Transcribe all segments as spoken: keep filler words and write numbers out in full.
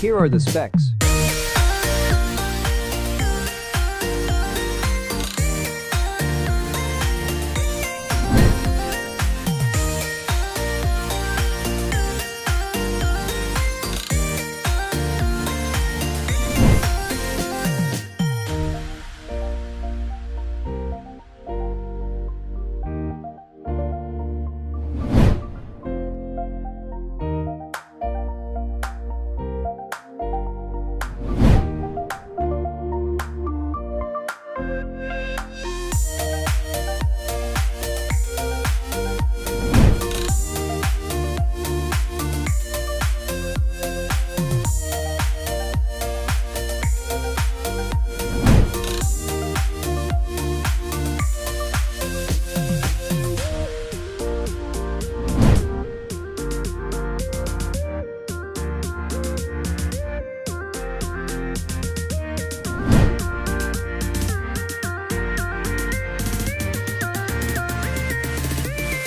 Here are the specs.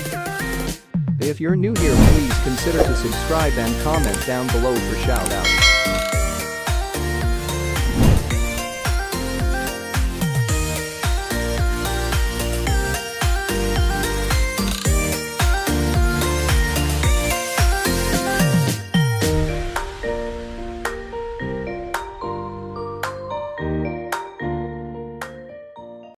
If you're new here, please consider to subscribe and comment down below for shout out.